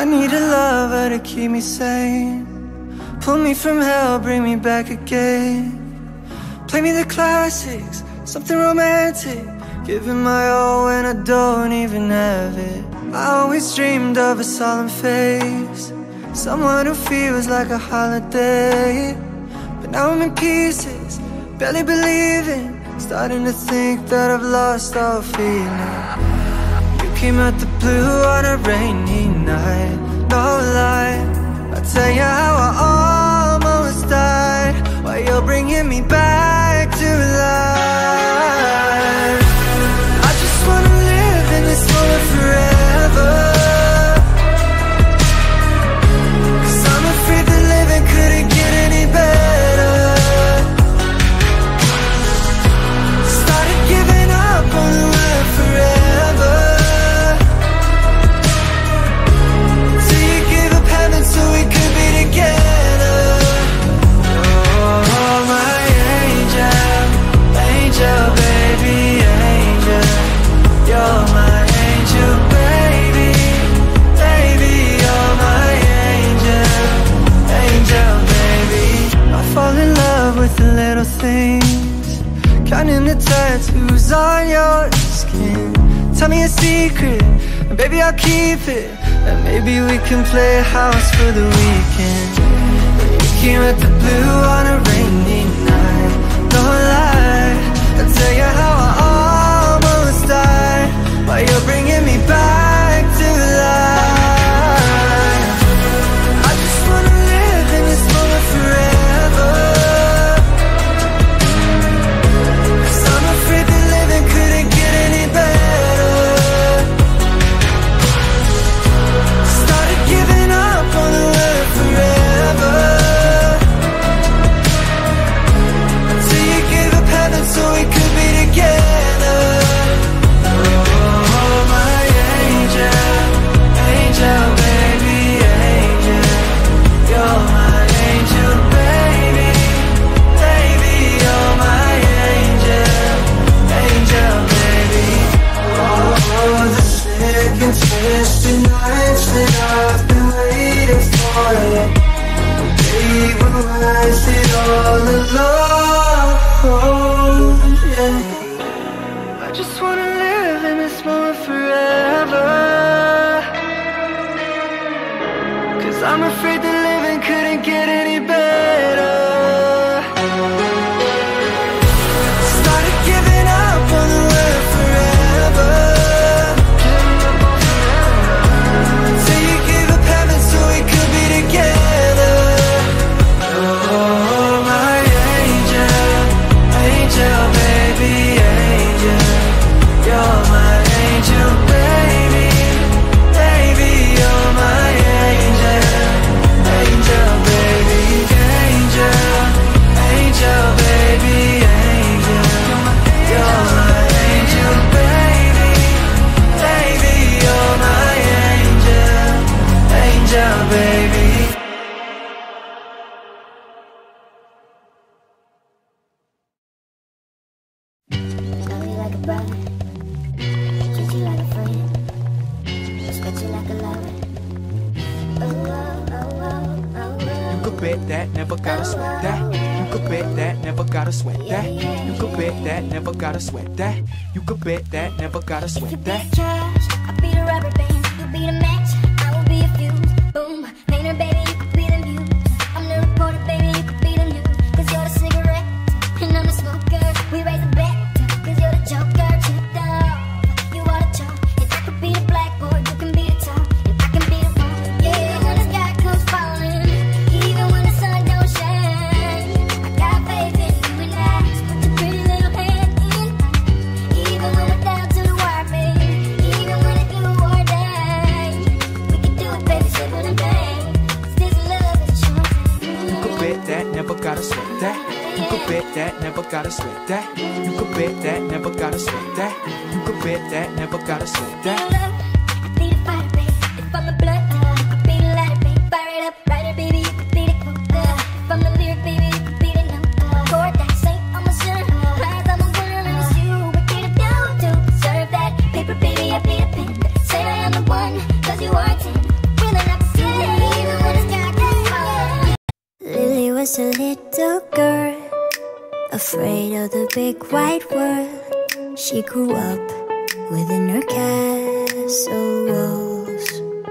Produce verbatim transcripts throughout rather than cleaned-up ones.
I need a lover to keep me sane. Pull me from hell, bring me back again. Play me the classics, something romantic. Giving my all when I don't even have it. I always dreamed of a solemn face, someone who feels like a holiday. But now I'm in pieces, barely believing, starting to think that I've lost all feeling. You came out the blue on a rainy night, no lie. I'll tell you how I almost died, while you're bringing me back to life. I just wanna live in this moment forever, 'cause I'm afraid that living couldn't get any better. Started giving up on the word forever, till you gave up heaven so we could be together. Oh, my angel, angel, baby, angel. You're my angel, baby, baby. You're my angel, angel, baby. I fall in love with the little things, counting the tattoos on your skin. Tell me a secret, and baby I'll keep it, and maybe we can play house for the weekend. You came at the blue on a rainy night, no lie. I'll tell you how I almost died, while you're bringing me back to life. I just wanna live in this moment forever, 'cause I'm afraid that living couldn't get any better. Started giving up on the word forever, until you gave up heaven so we could be together. Oh, my angel, angel, baby, angel. You're my angel, baby, baby. You're my angel, angel, baby. Oh, the second twisted nights that I've been waiting for you. They will rise it all alone, yeah. I just wanna live in this moment forever, 'cause I'm afraid that living couldn't get any better. Started giving up on the word forever, till you gave up heaven so we could be together. Oh, my angel, angel, baby, angel. You're my angel, baby, baby. You're my angel, angel, baby, angel, angel, baby, angel. You're my angel, baby, baby. You're my angel, angel, baby. Love you like a brother, treat you like a friend, respect you like a lover. Oh, oh, oh, oh, oh, You could bet that, never gotta sweat that. You could bet that, never gotta sweat that. You could bet that, never gotta sweat that. You could bet that, never gotta If you sweat be that. the cash, I'll be the rubber band. You be the match, I will be a fuse. Boom, painter, baby, you could be the muse. I'm the reporter, baby, you could be the news. 'Cause you're the cigarette, and I'm the smoker. We raise a bet, 'cause you're the joker. Chipped off, you are the chalk. And I could be the blackboard, you can be the top, and I can be the one. Yeah, when the sky comes falling, even when the sun don't shine, I got faith in you and I. Just put your pretty little hand in, even when we're down to the wire, baby. Even when it's do or die, we can do it, baby, simple and plain. 'Cause this love is a short thing. You could bet that, never gotta sweat that. You could bet that, never gotta sweat that. You could bet that, never gotta sweat that. You could bet that, never gotta sweat that. Love, I be the fire, baby. If I'm the blood, uh, you could be the lighter, baby. Fire it up, writer, baby, you could be the quote. Uh, if I'm the lyric, baby, you could be the note. Uh, chord that ain't on my shirt. Eyes on my wonder, and it's you. What can I do to deserve that? Paper, baby, I be the pen. Say I am the one, 'cause you are ten. Feeling up just a little girl, afraid of the big white world. She grew up within her castle walls.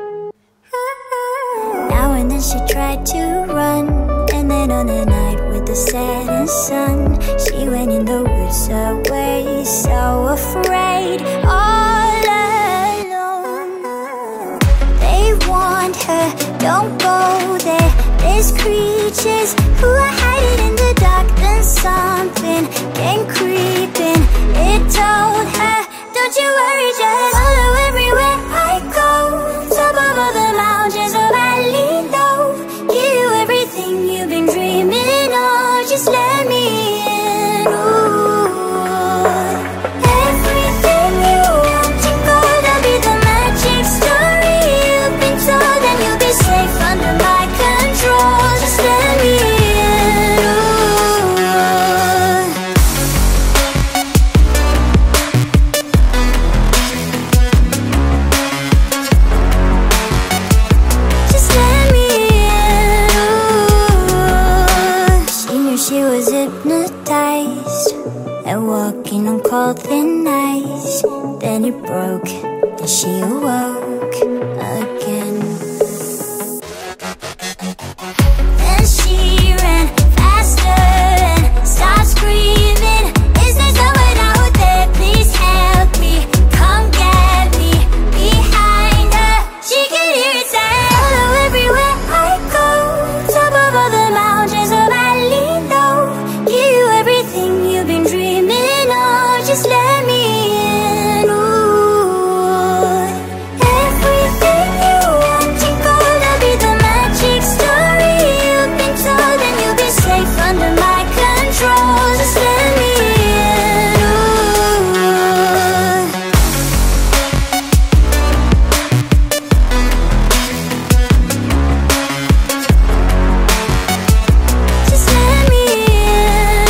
Now and then she tried to run, and then on a night with the setting sun, she went in the woods away, so afraid, all alone. They warned her, don't go there, there's creatures who are hiding in the dark. Then something came creeping, it told her, don't you worry, just follow everywhere I go. Top of all the mountains of valley low, give you everything you've been dreaming of. Just let me in. Ooh. Everything you want and gold, I'll be the magic story you've been told, and you'll be safe under my control. Just let me in. She was hypnotized and walking on cold thin ice. Then it broke and she awoke again. Then she ran faster and started screaming, is there someone out there? Please help me, come get me. Behind her, she could hear it say, follow everywhere I go. Top of all the mountains of valley, give you everything you've been dreaming of. Just let me in. Ooh. Everything you want and gold, I'll be the magic story you've been told, and you'll be safe under my control. Just let me in. Ooh. Just let me in.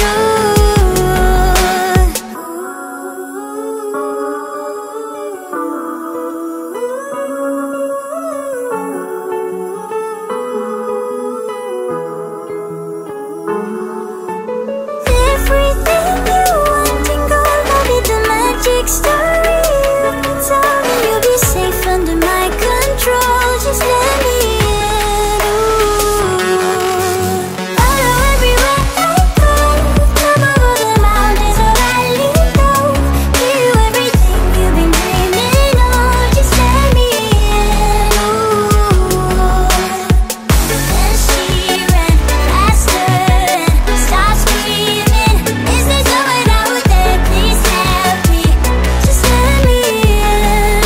Everything you want and gold, I'll be the magic story you've been told, and you'll be safe under my control. Just let me in. Ooh. Follow everywhere I go. Top of all the mountains of valley low, give you everything you've been dreaming of. Just let me in. Ooh. Then she ran faster and started screaming, is there someone out there? Please help me. Just let me in.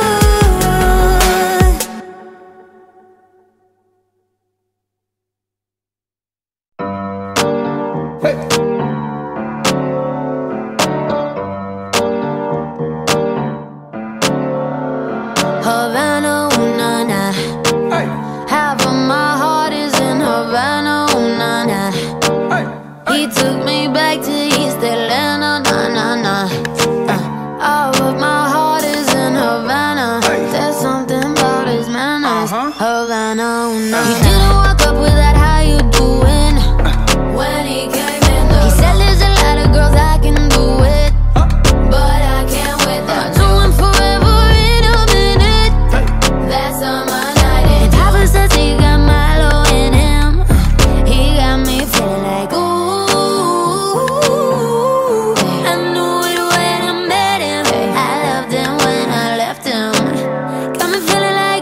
Hey. Havana, ooh, na, na. Hey. Half of my heart is in Havana, ooh, na, na. Hey. He took me back to East Atlanta, na, na, na. Uh, all of my heart is in Havana. Hey. There's something about his manners. Uh-huh. Havana, ooh, na, na. He didn't walk up with that, how you doing? When he came in the He said there's a lot of girls I can do it, but I can't wait. I'll do him forever in a minute. That's on my night. And Papa says he got Milo in him. He got me feeling like ooh. I knew it when I met him. I loved him when I left him. Got me feeling like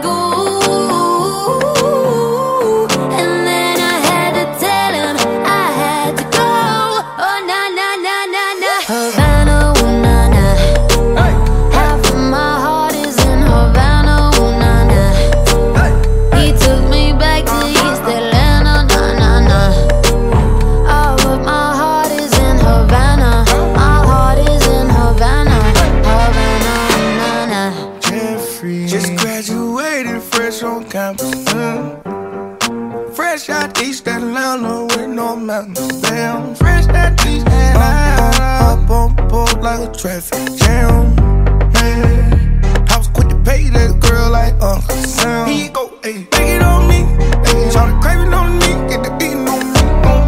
ooh. And then I had to tell him I had to go. Oh na na na na na. Havana, ooh, na, na. Hey. Half of my heart is in Havana, ooh, na, na. Hey. He took me back to East Atlanta, na, na, na. All of my heart is in Havana. My heart is in Havana. Havana, na, na. Jeffrey just graduated fresh on campus. mm. Fresh out East Atlanta with no mountains. Damn, fresh out East Atlanta. Up on board like a traffic jam. Man, I was quick to pay that girl like Uncle Sam. Here you go, ayy, take it on me. Ayy, try to crave it on me, get the beating on me. On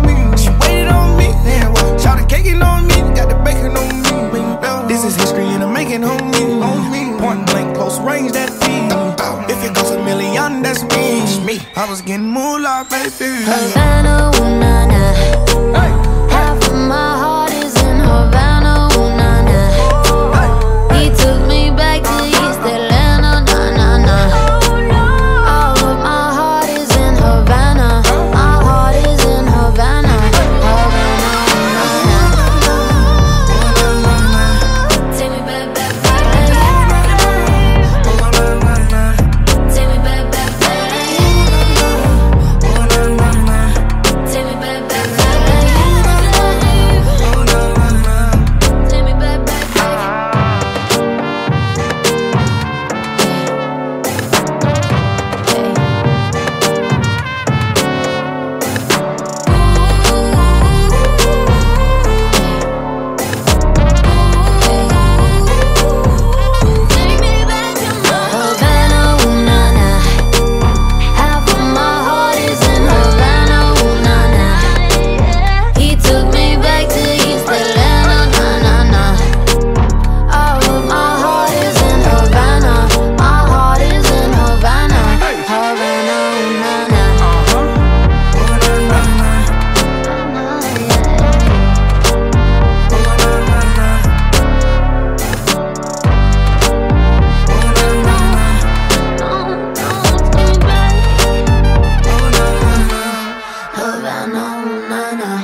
Point blank, close range, that feed. If it goes a million, that's me. Me, I was getting moolah, baby. Havana, ooh, nah, nah. Hey. Half of my heart is in Havana, ooh, nah, nah. He took me back to East Atlanta, nah, nah, nah. All of my heart is in Havana. My heart is in Havana. Havana, ooh, nah, nah. Take me back, back, back. Take me back, back, back. Take me back, back, back. Take me back, back, back. Havana, ooh, nah, nah. Half of my heart is in Havana, ooh, nah, nah. He took me back to East Atlanta, nah, nah, nah. All of my heart is in Havana. My heart is in Havana. Havana, ooh, nah, nah. Havana, ooh, nah, nah.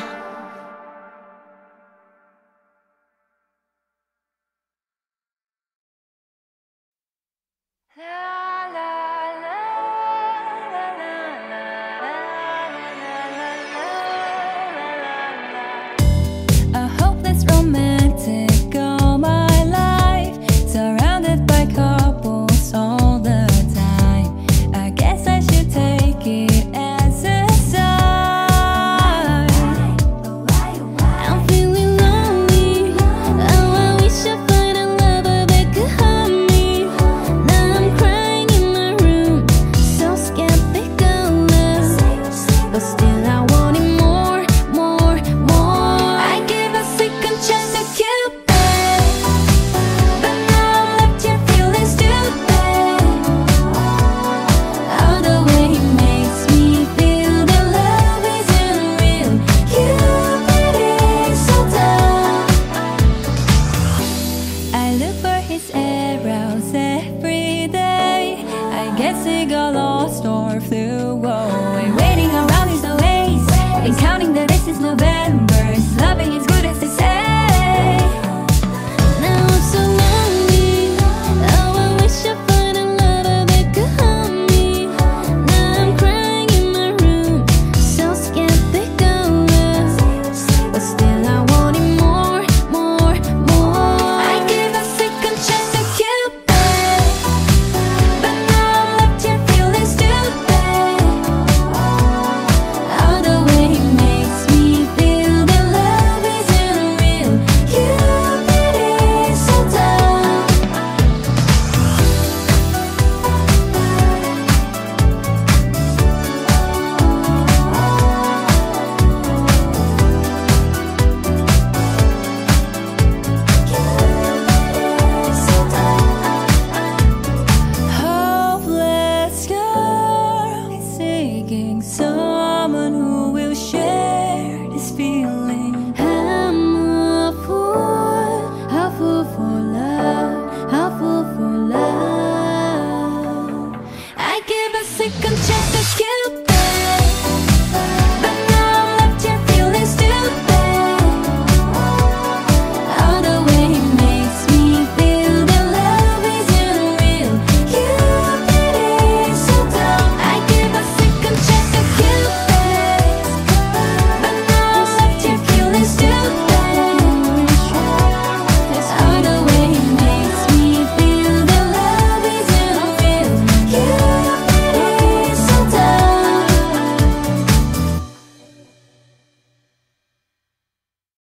A hopeless romantic all my life, surrounded by couples all the time. I guess I should take it as a sign. I'm feeling lonely. Oh, I wish I find a lover that could help me. Now I'm crying in my room, so skeptical, but still I want it more, more, more. I gave a second chance to Cupid, but now I'm left here feeling stupid. Oh, the way he makes me feel that love isn't real. Cupid is so dumb. I look for his arrows every day. I guess he got lost or flew away.